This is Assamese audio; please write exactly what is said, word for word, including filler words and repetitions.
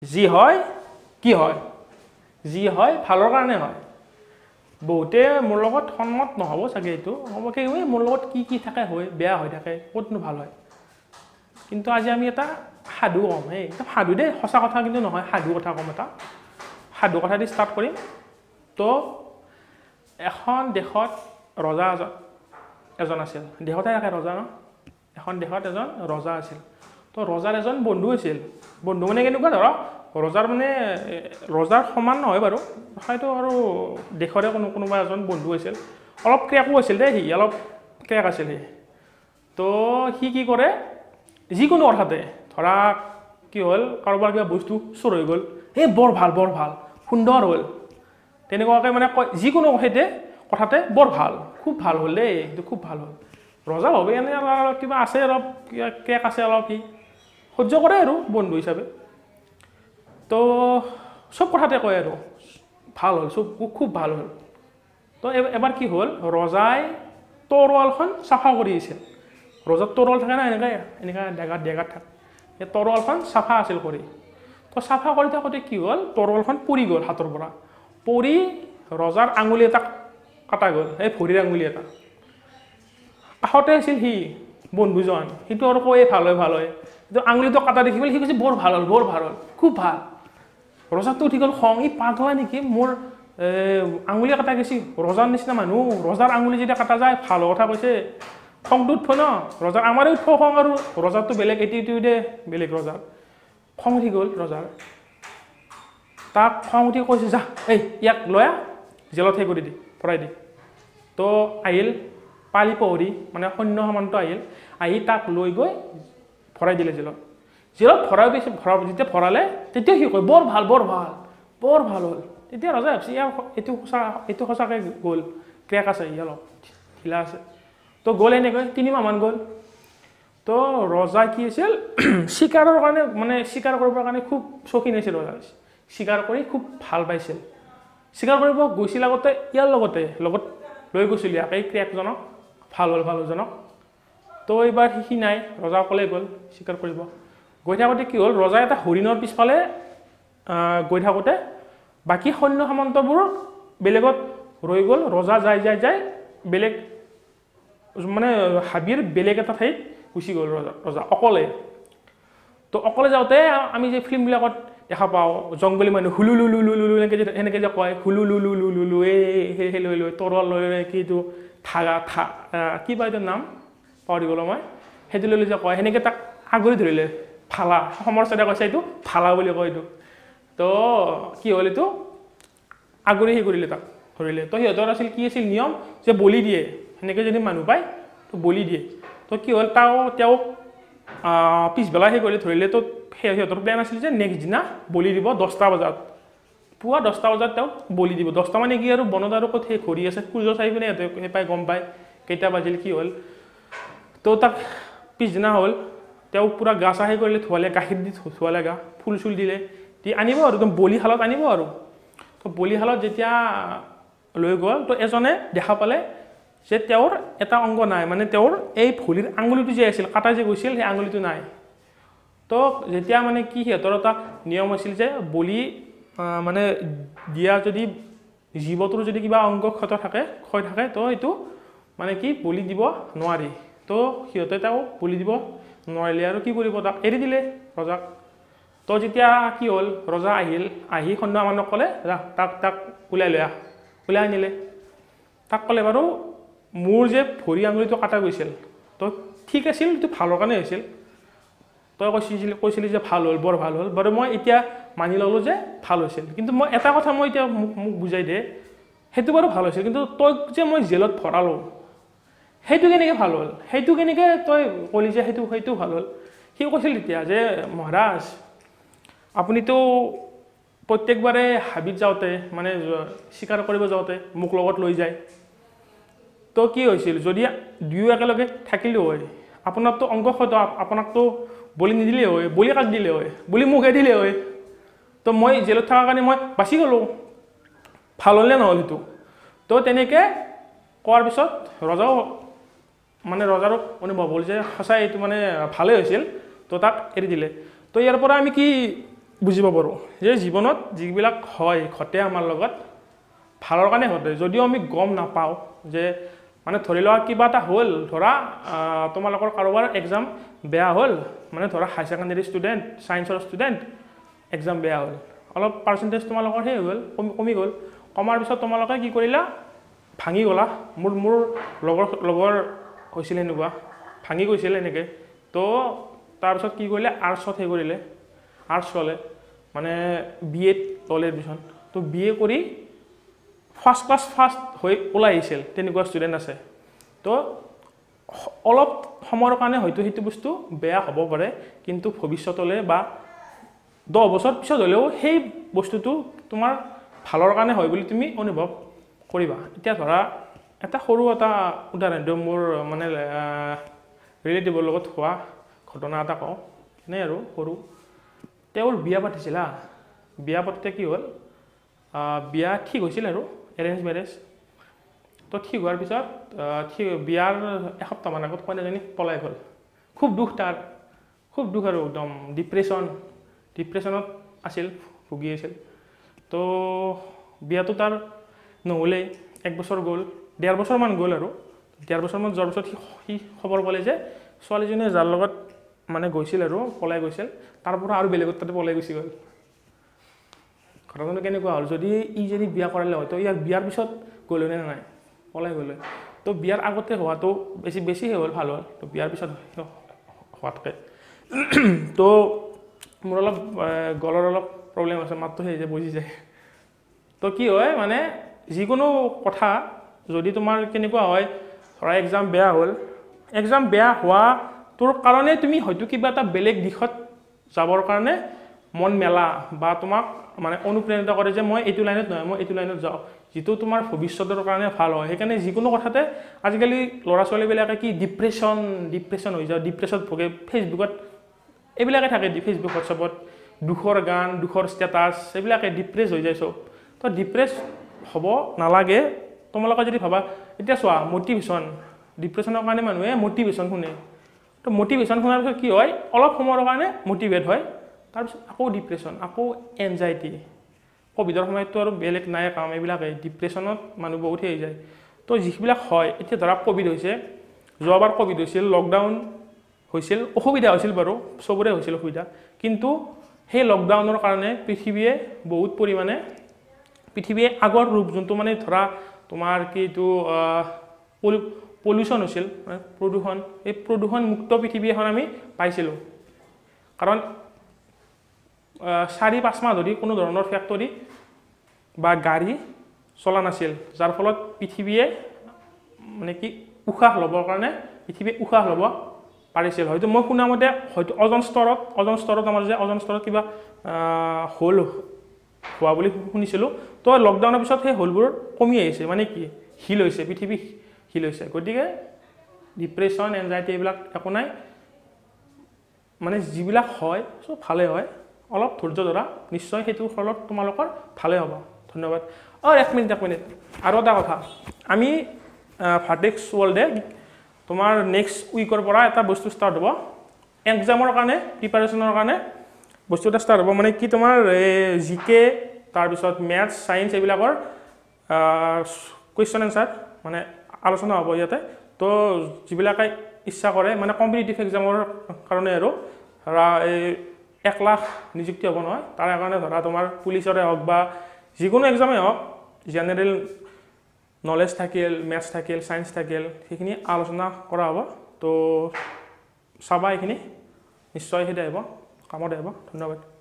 যি হয় কি হয় যি হয় ভালৰ কাৰণে হয় বহুতে মোৰ লগত সন্মত নহ'ব চাগে এইটো হ'ব কি মোৰ লগত কি কি থাকে হয় বেয়া হৈ থাকে ক'তনো ভাল হয় কিন্তু আজি আমি এটা সাধু কম হে এটা সাধু দেই সঁচা কথা কিন্তু নহয় সাধু কথা কম এটা সাধু কথা দি ষ্টাৰ্ট কৰিম তো এখন দেশত ৰজা এজন আছিল দেশতে থাকে ৰজা ন এখন দেশত এজন ৰজা আছিল তো ৰজাৰ এজন বন্ধু আছিল বন্ধু মানে কেনেকুৱা ধৰক ৰজাৰ মানে ৰজাৰ সমান নহয় বাৰু হয়তো আৰু দেশৰে কোনো কোনোবা এজন বন্ধু আছিল অলপ ক্ৰেকো আছিল দেই সি অলপ ক্ৰেক আছিল সি তো সি কি কৰে যিকোনো কথাতে ধৰা কি হ'ল কাৰোবাৰ কিবা বস্তু চোৰ হৈ গ'ল এই বৰ ভাল বৰ ভাল সুন্দৰ হ'ল তেনেকুৱাকৈ মানে কয় যিকোনো কথাতে কথাতে বৰ ভাল খুব ভাল হ'ল দেই এইটো খুব ভাল হ'ল ৰজা ভাবে এনে অলপ কিবা আছে অলপ ক্ৰেক আছে অলপ সি সহ্য কৰে আৰু বন্ধু হিচাপে তো চব কথাতে কয় আৰু ভাল হ'ল চব খুব ভাল হ'ল তো এবাৰ কি হ'ল ৰজাই তৰোৱালখন চাফা কৰি আছিল ৰজাৰ তৰোৱাল থাকে না এনেকৈ এনেকৈ ডেগাত ডেগাত থাকে এই তৰোৱালখন চাফা আছিল কৰি তো চাফা কৰি থাকোঁতে কি হ'ল তৰোৱালখন পৰি গ'ল হাতৰ পৰা পৰি ৰজাৰ আঙুলি এটা কাটা গ'ল এই ভৰিৰ আঙুলি এটা কাষতে আছিল সি বন্ধুজন সিটো আৰু কয়ে ভাল হয় ভাল হয় কিন্তু আঙুলিটো কাটা দেখি পেলাই সি কৈছে বৰ ভাল হ'ল বৰ ভাল হ'ল খুব ভাল ৰজাটো উঠি গ'ল খং ই পাগলা নেকি মোৰ আঙুলি কাটা গৈছে ৰজাৰ নিচিনা মানুহ ৰজাৰ আঙুলি যেতিয়া কাটা যায় ভাল কথা কৈছে খংটো উঠব ন ৰজাৰ আমাৰে উঠব খং আৰু ৰজাৰটো বেলেগ এটিটিউডে দে বেলেগ ৰজাৰ খং উঠি গ'ল ৰজাৰ তাক খং উঠি কৈছে যা এই ইয়াক লৈ আহ জেলত সেই কৰি দি ভৰাই দি তো আহিল পালি পহৰি মানে সৈন্য সামন্ত আহিল আহি তাক লৈ গৈ ভৰাই দিলে জেলত জেলত ভৰাই পিছে ভৰা যেতিয়া ভৰালে তেতিয়া সি কয় বৰ ভাল বৰ ভাল বৰ ভাল হ'ল তেতিয়া ৰজাই ভাবছি ইয়াৰ এইটো সঁচা এইটো সঁচাকৈ গ'ল ক্ৰেক আছে ই অলপ ঢিলা আছে তো গ'ল এনেকৈ তিনিমাহমান গ'ল তো ৰজা কি আছিল চিকাৰৰ কাৰণে মানে চিকাৰ কৰিবৰ কাৰণে খুব চৌখিন আছিল ৰজা চিকাৰ কৰি খুব ভাল পাইছিল চিকাৰ কৰিব গৈছিল আগতে ইয়াৰ লগতে লগত লৈ গৈছিল ইয়াক এই ক্ৰেকজনক ভাল হ'ল ভাল হ'লজনক তো এইবাৰ সি নাই ৰজা অকলে গ'ল চিকাৰ কৰিব গৈ থাকোঁতে কি হ'ল ৰজাই এটা হৰিণৰ পিছফালে গৈ থাকোঁতে বাকী সৈন্য সামন্তবোৰ বেলেগত ৰৈ গ'ল ৰজা যাই যাই যাই বেলেগ মানে হাবিৰ বেলেগ এটা ঠাইত গুচি গ'ল ৰজা ৰজা অকলে তো অকলে যাওঁতে আমি যে ফিল্মবিলাকত দেখা পাওঁ জংগলী মানুহ হুলু লুলু লুলু এনেকৈ যে এনেকৈ যে কয় হুলু লুলু লুলু লুলু এই সেই লৈ লৈ তৰোৱাল লৈ লৈ কি এইটো থাগা থা কিবা এইটোৰ নাম পাহৰি গ'লোঁ মই সেইটো লৈ লৈ যে কয় সেনেকৈ তাক আগুৰি ধৰিলে ফালা অসমৰ চাইডে কৈছে এইটো ফালা বুলি কয় এইটো তো কি হ'ল এইটো আগুৰি সেই কৰিলে তাক ধৰিলে তো সিহঁতৰ আছিল কি আছিল নিয়ম যে বলি দিয়ে সেনেকৈ যদি মানুহ পায় তো বলি দিয়ে তো কি হ'ল তাও তেওঁক পিছবেলা সেই কৰিলে ধৰিলে তো সিহঁতৰ প্লেন আছিল যে নেক্সট দিনা বলি দিব দহটা বজাত পুৱা দহটা বজাত তেওঁক বলি দিব দহটা মানে কি আৰু বনত আৰু ক'ত সেই ঘূৰি আছে সূৰ্য চাই পিনে সিহঁতে সেই পাই গম পায় কেইটা বাজিল কি হ'ল তো তাক পিছদিনা হ'ল তেওঁক পূৰা গা চা সেই কৰিলে ধুৱালে গাখীৰ দি ধুৱালে গা ফুল চুল দিলে দি আনিব আৰু একদম বলিশালত আনিব আৰু তো বলিশালত যেতিয়া লৈ গ'ল তো এজনে দেখা পালে যে তেওঁৰ এটা অংগ নাই মানে তেওঁৰ এই ভৰিৰ আঙুলিটো যে আছিল কাটা যে গৈছিল সেই আঙুলিটো নাই তো যেতিয়া মানে কি সিহঁতৰ এটা নিয়ম আছিল যে বলি মানে দিয়া যদি জীৱটোৰ যদি কিবা অংগ ক্ষত থাকে ক্ষয় থাকে তো এইটো মানে কি বলি দিব নোৱাৰি তো সিহঁতে তেওঁ বলি দিব নোৱাৰিলে আৰু কি কৰিব তাক এৰি দিলে ৰজাক তো যেতিয়া কি হ'ল ৰজা আহিল আহি সৈন্য সামন্তক ক'লে যা তাক তাক ওলাই লৈ আহ ওলাই আনিলে তাক ক'লে বাৰু মোৰ যে ভৰি আঙুলিটো কাটা গৈছিল তো ঠিক আছিল এইটো ভালৰ কাৰণে হৈছিল তই কৈছিল কৈছিলি যে ভাল হ'ল বৰ ভাল হ'ল বাৰু মই এতিয়া মানি ল'লোঁ যে ভাল হৈছিল কিন্তু মই এটা কথা মই এতিয়া মোক মোক বুজাই দে সেইটো বাৰু ভাল হৈছিল কিন্তু তই যে মই জেলত ভৰালোঁ সেইটো কেনেকৈ ভাল হ'ল সেইটো কেনেকৈ তই ক'লি যে সেইটো সেইটো ভাল হ'ল সি কৈছিল তেতিয়া যে মহাৰাজ আপুনিতো প্ৰত্যেকবাৰে হাবিত যাওঁতে মানে চিকাৰ কৰিব যাওঁতে মোক লগত লৈ যায় তো কি হৈছিল যদি দুয়ো একেলগে থাকিলেও হয় আপোনাৰতো অংগ ক্ষত আপোনাকতো বলি নিদিলে হয় বলি কাক দিলে হয় বলি মোকহে দিলে হয় তো মই জেলত থকাৰ কাৰণে মই বাচি গ'লোঁ ভাল হ'লে নহ'ল সেইটো তো তেনেকৈ কোৱাৰ পিছত ৰজাও মানে ৰজাৰো অনুভৱ হ'ল যে সঁচাই এইটো মানে ভালেই হৈছিল তো তাক এৰি দিলে তো ইয়াৰ পৰা আমি কি বুজিব পাৰোঁ যে জীৱনত যিবিলাক হয় ঘটে আমাৰ লগত ভালৰ কাৰণে ঘটে যদিও আমি গম নাপাওঁ যে মানে ধৰি লোৱা কিবা এটা হ'ল ধৰা তোমালোকৰ কাৰোবাৰ এক্সাম বেয়া হ'ল মানে ধৰা হাই ছেকেণ্ডেৰী ষ্টুডেণ্ট ছায়েন্সৰ ষ্টুডেণ্ট এক্সাম বেয়া হ'ল অলপ পাৰ্চেণ্টেজ তোমালোকৰ সেই হৈ গ'ল কমি কমি গ'ল কমাৰ পিছত তোমালোকে কি কৰিলা ভাঙি গ'লা মোৰ মোৰ লগৰ লগৰ হৈছিল এনেকুৱা ভাঙি গৈছিল এনেকৈ তো তাৰপিছত কি কৰিলে আৰ্টছত সেই কৰিলে আৰ্টছ ল'লে মানে বি এত ল'লে এডমিশ্যন তো বি এ কৰি ফাৰ্ষ্ট ক্লাছ ফাৰ্ষ্ট হৈ ওলাই আহিছিল তেনেকুৱা ষ্টুডেণ্ট আছে তো অলপ সময়ৰ কাৰণে হয়তো সেইটো বস্তু বেয়া হ'ব পাৰে কিন্তু ভৱিষ্যতলৈ বা দহ বছৰ পিছত হ'লেও সেই বস্তুটো তোমাৰ ভালৰ কাৰণে হয় বুলি তুমি অনুভৱ কৰিবা এতিয়া ধৰা এটা সৰু এটা উদাহৰণ দিওঁ মোৰ মানে ৰিলেটিভৰ লগত হোৱা ঘটনা এটা কওঁ এনেই আৰু সৰু তেওঁৰ বিয়া পাতিছিল হা বিয়া পাতোঁতে কি হ'ল বিয়া ঠিক হৈছিল আৰু এৰেঞ্জ মেৰেজ তো ঠিক হোৱাৰ পিছত ঠিক বিয়াৰ এসপ্তাহমান আগত কইনাজনী পলাই গ'ল খুব দুখ তাৰ খুব দুখ আৰু একদম ডিপ্ৰেশ্যন ডিপ্ৰেশ্যনত আছিল ভুগি আছিল তো বিয়াটো তাৰ নহ'লেই এক বছৰ গ'ল ডেৰ বছৰমান গ'ল আৰু ডেৰ বছৰমান যোৱাৰ পিছত সি সি খবৰ পালে যে ছোৱালীজনীয়ে যাৰ লগত মানে গৈছিল আৰু পলাই গৈছিল তাৰ পৰা আৰু বেলেগত তাতে পলাই গুচি গ'ল ঘটনাটো কেনেকুৱা হ'ল যদি ই যদি বিয়া কৰালে হয় তো ইয়াৰ বিয়াৰ পিছত গ'লে নে নাই পলাই গ'লে তো বিয়াৰ আগতে হোৱাটো বেছি বেছি সেই হ'ল ভাল হ'ল তো বিয়াৰ পিছত হোৱাতকৈ তো মোৰ অলপ গলৰ অলপ প্ৰব্লেম আছে মাতটো সেই যে বুজি যায় তো কি হয় মানে যিকোনো কথা যদি তোমাৰ কেনেকুৱা হয় ধৰা এক্সাম বেয়া হ'ল এক্সাম বেয়া হোৱা তোৰ কাৰণে তুমি হয়তো কিবা এটা বেলেগ দিশত যাবৰ কাৰণে মন মেলা বা তোমাক মানে অনুপ্ৰেৰিত কৰে যে মই এইটো লাইনত নহয় মই এইটো লাইনত যাওঁ যিটো তোমাৰ ভৱিষ্যতৰ কাৰণে ভাল হয় সেইকাৰণে যিকোনো কথাতে আজিকালি ল'ৰা ছোৱালীবিলাকে কি ডিপ্ৰেশ্যন ডিপ্ৰেশ্যন হৈ যায় ডিপ্ৰেশ্যনত ভোগে ফেচবুকত এইবিলাকে থাকে ফেচবুক হোৱাটছআপত দুখৰ গান দুখৰ ষ্টেটাছ এইবিলাকে ডিপ্ৰেছ হৈ যায় চব তো ডিপ্ৰেছ হ'ব নালাগে তোমালোকে যদি ভাবা এতিয়া চোৱা মটিভেশ্যন ডিপ্ৰেশ্যনৰ কাৰণে মানুহে মটিভেশ্যন শুনে তো মটিভেশ্যন শুনাৰ পিছত কি হয় অলপ সময়ৰ কাৰণে মটিভেট হয় তাৰপিছত আকৌ ডিপ্ৰেশ্যন আকৌ এনজাইটি ক'ভিডৰ সময়ততো আৰু বেলেগ নাই কাম এইবিলাকে ডিপ্ৰেশ্যনত মানুহ বহুত হৈ যায় তো যিবিলাক হয় এতিয়া ধৰা ক'ভিড হৈছে যোৱাবাৰ ক'ভিড হৈছিল লকডাউন হৈছিল অসুবিধা হৈছিল বাৰু চবৰে হৈছিল অসুবিধা কিন্তু সেই লকডাউনৰ কাৰণে পৃথিৱীয়ে বহুত পৰিমাণে পৃথিৱীয়ে আগৰ ৰূপ যোনটো মানে ধৰা তোমাৰ কি এইটো পলিউশ্যন হৈছিল প্ৰদূষণ এই প্ৰদূষণমুক্ত পৃথিৱী এখন আমি পাইছিলোঁ কাৰণ চাৰি পাঁচ মাহ ধৰি কোনো ধৰণৰ ফেক্টৰী বা গাড়ী চলা নাছিল যাৰ ফলত পৃথিৱীয়ে মানে কি উশাহ ল'বৰ কাৰণে পৃথিৱীয়ে উশাহ ল'ব পাৰিছিল হয়তো মই শুনা মতে হয়তো অজন স্তৰত অজন স্তৰত আমাৰ যে অজন স্তৰত কিবা হোল হোৱা বুলি শুনিছিলোঁ তো লকডাউনৰ পিছত সেই হোলবোৰ কমি আহিছে মানে কি হিল হৈছে পৃথিৱী হিল হৈছে গতিকে ডিপ্ৰেশ্যন এনজাইটি এইবিলাক একো নাই মানে যিবিলাক হয় চব ভালে হয় অলপ ধৈৰ্য ধৰা নিশ্চয় সেইটোৰ ফলত তোমালোকৰ ভালে হ'ব ধন্যবাদ অঁ এক মিনিট এক মিনিট আৰু এটা কথা আমি ভাৰ্টেক্স ৱৰ্ল্ডে তোমাৰ নেক্সট উইকৰ পৰা এটা বস্তু ষ্টাৰ্ট হ'ব এক্সামৰ কাৰণে প্ৰিপাৰেশ্যনৰ কাৰণে বস্তু এটা ষ্টাৰ্ট হ'ব মানে কি তোমাৰ জি কে তাৰপিছত মেথছ ছায়েন্স এইবিলাকৰ কুৱেশ্যন এনচাৰ মানে আলোচনা হ'ব ইয়াতে তো যিবিলাকে ইচ্ছা কৰে মানে কম্পিটিটিভ এক্সামৰ কাৰণে আৰু ধৰা এই এক লাখ নিযুক্তি হ'ব নহয় তাৰ কাৰণে ধৰা তোমাৰ পুলিচৰে হওক বা যিকোনো এক্সামেই হওক জেনেৰেল নলেজ থাকিল মেথছ থাকিল ছায়েন্স থাকিল সেইখিনি আলোচনা কৰা হ'ব তো চাবা এইখিনি নিশ্চয় সেইটো আহিব কামত আহিব ধন্যবাদ